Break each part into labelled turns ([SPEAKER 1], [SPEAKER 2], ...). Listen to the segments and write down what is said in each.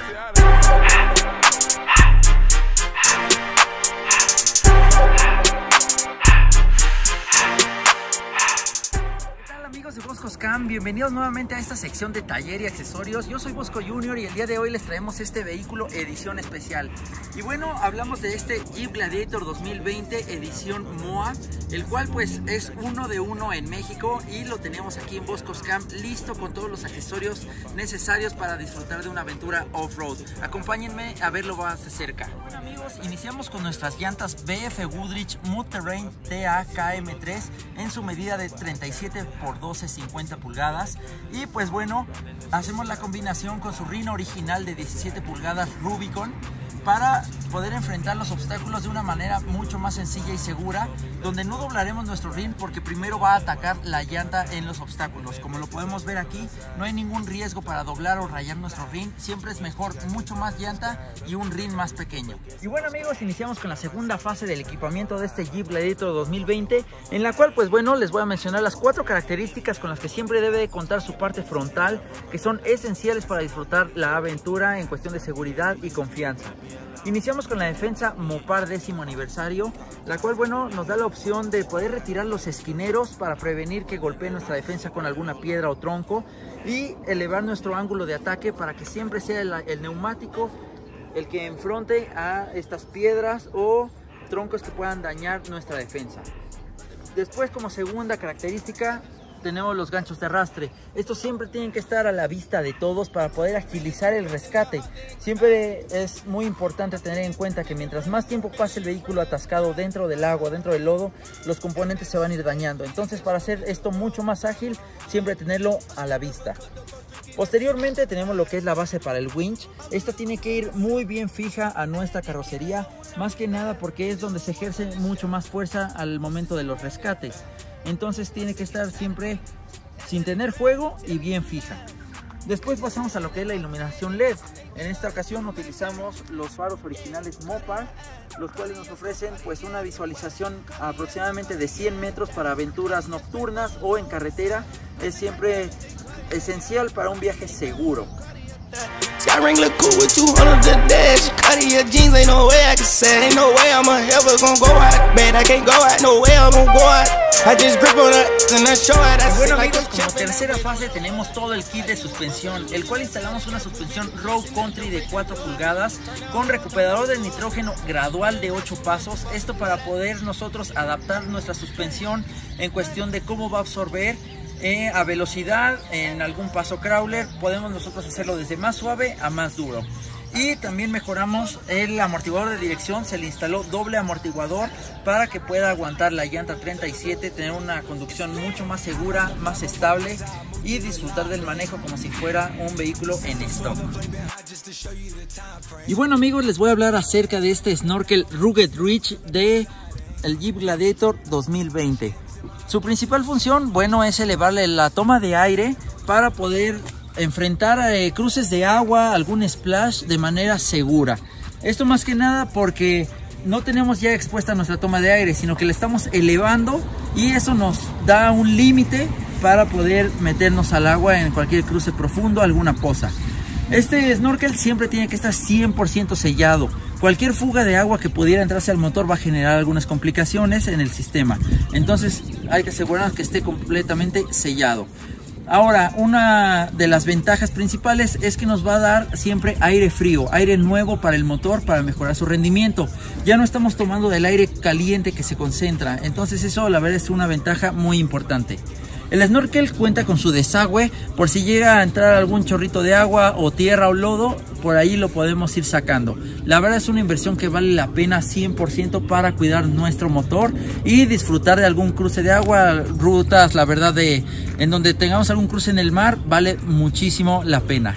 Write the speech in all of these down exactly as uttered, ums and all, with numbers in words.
[SPEAKER 1] Amigos de Bosco Cam, bienvenidos nuevamente a esta sección de taller y accesorios. Yo soy Bosco Junior y el día de hoy les traemos este vehículo edición especial. Y bueno, hablamos de este Jeep Gladiator dos mil veinte edición M O A, el cual pues es uno de uno en México y lo tenemos aquí en Bosco Cam listo con todos los accesorios necesarios para disfrutar de una aventura off-road. Acompáñenme a verlo más de cerca. Bueno amigos, iniciamos con nuestras llantas B F Goodrich Mud Terrain T A K M tres en su medida de treinta y siete por doce, cincuenta pulgadas, y pues bueno, hacemos la combinación con su rin original de diecisiete pulgadas Rubicon para poder enfrentar los obstáculos de una manera mucho más sencilla y segura, donde no doblaremos nuestro rin porque primero va a atacar la llanta en los obstáculos. Como lo podemos ver aquí, no hay ningún riesgo para doblar o rayar nuestro rin, siempre es mejor mucho más llanta y un rin más pequeño. Y bueno amigos, iniciamos con la segunda fase del equipamiento de este Jeep Gladiator dos mil veinte, en la cual pues bueno, les voy a mencionar las cuatro características con las que siempre debe de contar su parte frontal, que son esenciales para disfrutar la aventura en cuestión de seguridad y confianza. Iniciamos con la defensa Mopar décimo aniversario, la cual bueno nos da la opción de poder retirar los esquineros para prevenir que golpee nuestra defensa con alguna piedra o tronco y elevar nuestro ángulo de ataque para que siempre sea el, el neumático el que enfrente a estas piedras o troncos que puedan dañar nuestra defensa. Después, como segunda característica, tenemos los ganchos de arrastre. Estos siempre tienen que estar a la vista de todos para poder agilizar el rescate. Siempre es muy importante tener en cuenta que mientras más tiempo pase el vehículo atascado dentro del agua, dentro del lodo, los componentes se van a ir dañando. Entonces, para hacer esto mucho más ágil, siempre tenerlo a la vista. Posteriormente tenemos lo que es la base para el winch. Esta tiene que ir muy bien fija a nuestra carrocería, más que nada porque es donde se ejerce mucho más fuerza al momento de los rescates. Entonces tiene que estar siempre sin tener juego y bien fija. Después pasamos a lo que es la iluminación L E D. En esta ocasión utilizamos los faros originales Mopar, los cuales nos ofrecen pues una visualización aproximadamente de cien metros para aventuras nocturnas o en carretera. Es siempre esencial para un viaje seguro. Skyring look cool with two hundred the dash. Cut of your jeans, ain't no way I can say. Ain't no way I'm ever gonna go out. Man, I can't go out, no way I'm gonna go out. I just grip on it and I show it. Y bueno amigos, como tercera fase tenemos todo el kit de suspensión, el cual instalamos una suspensión Road Country de cuatro pulgadas con recuperador de nitrógeno gradual de ocho pasos. Esto para poder nosotros adaptar nuestra suspensión en cuestión de cómo va a absorber Eh, a velocidad. En algún paso crawler podemos nosotros hacerlo desde más suave a más duro. Y también mejoramos el amortiguador de dirección, se le instaló doble amortiguador para que pueda aguantar la llanta treinta y siete, tener una conducción mucho más segura, más estable y disfrutar del manejo como si fuera un vehículo en stock. Y bueno amigos, les voy a hablar acerca de este snorkel Rugged Ridge de el Jeep Gladiator dos mil veinte. Su principal función, bueno, es elevarle la toma de aire para poder enfrentar eh, cruces de agua, algún splash de manera segura. Esto más que nada porque no tenemos ya expuesta nuestra toma de aire, sino que la estamos elevando y eso nos da un límite para poder meternos al agua en cualquier cruce profundo, alguna poza. Este snorkel siempre tiene que estar cien por ciento sellado. Cualquier fuga de agua que pudiera entrarse al motor va a generar algunas complicaciones en el sistema. Entonces hay que asegurarnos que esté completamente sellado. Ahora, una de las ventajas principales es que nos va a dar siempre aire frío, aire nuevo para el motor para mejorar su rendimiento. Ya no estamos tomando del aire caliente que se concentra. Entonces eso la verdad es una ventaja muy importante. El snorkel cuenta con su desagüe, por si llega a entrar algún chorrito de agua o tierra o lodo, por ahí lo podemos ir sacando. La verdad es una inversión que vale la pena cien por ciento para cuidar nuestro motor y disfrutar de algún cruce de agua, rutas, la verdad de en donde tengamos algún cruce en el mar, vale muchísimo la pena.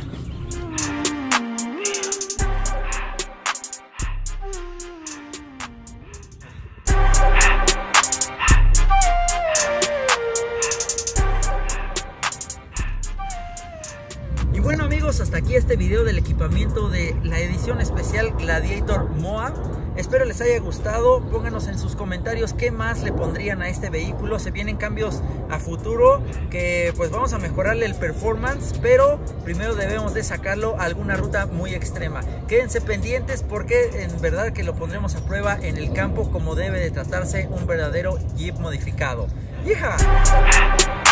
[SPEAKER 1] Y bueno amigos, hasta aquí este video del equipamiento de la edición especial Gladiator M O A. Espero les haya gustado. Pónganos en sus comentarios qué más le pondrían a este vehículo. Se vienen cambios a futuro que pues vamos a mejorarle el performance, pero primero debemos de sacarlo a alguna ruta muy extrema. Quédense pendientes porque en verdad que lo pondremos a prueba en el campo como debe de tratarse un verdadero Jeep modificado. ¡Hija!